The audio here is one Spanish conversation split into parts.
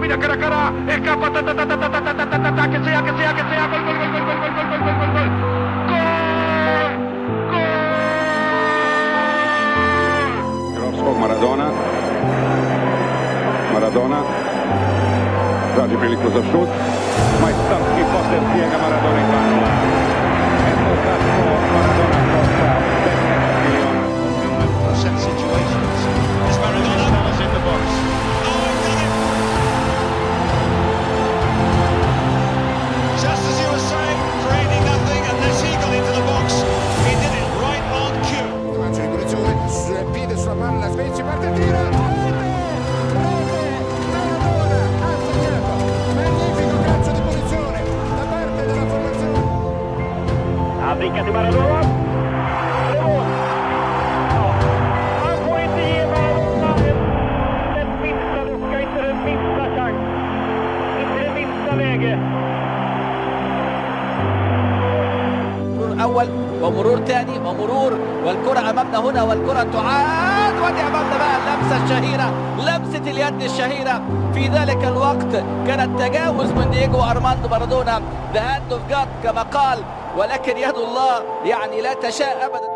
mira cara a cara, escapa, que sea, gol, gol. Maradona traži priliku za šut, majstorski potez Diego Maradona i Panola. Eto kako Maradona košta 15 miliona. Set situations. It's Maradona. Is in the box. Oh, he done it! Just as you were saying, creating nothing, and this he got into the box. He did it right on cue. Faccio di punizione, piede sulla palla, Spezia parte e tira. Brinkat till Maradona. Han får inte ge Maradona den minsta lucka, inte den minsta chans. Inte det minsta läge. مرور أول ومرور ثاني ومرور والكرة أمامنا هنا والكرة تعاد ودي أمامنا بقى اللمسة الشهيرة لمسة اليد الشهيرة في ذلك الوقت كانت تجاوز من دييغو أرماندو مارادونا the hand of God كما قال ولكن يد الله يعني لا تشاء أبدا.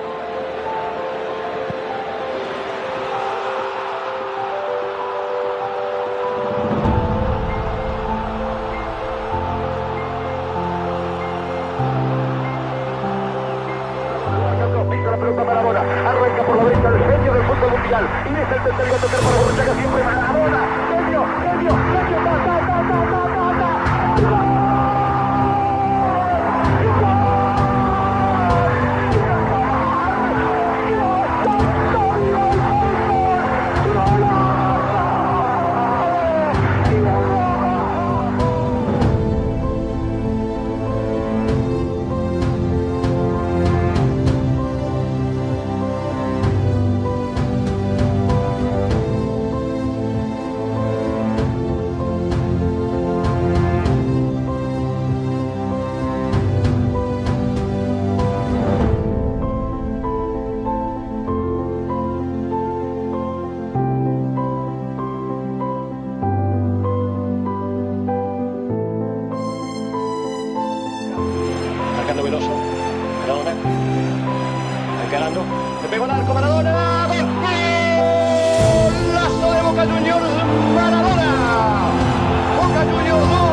La pelota Maradona, arranca por la derecha el genio del fútbol mundial y es el tercer gato que para Borruchaga siempre Maradona, genio, Veloso. Maradona. Encarando. Le pegó al arco Maradona. ¡Gol! ¡Golazo de Boca Juniors! Maradona. Boca Juniors 2.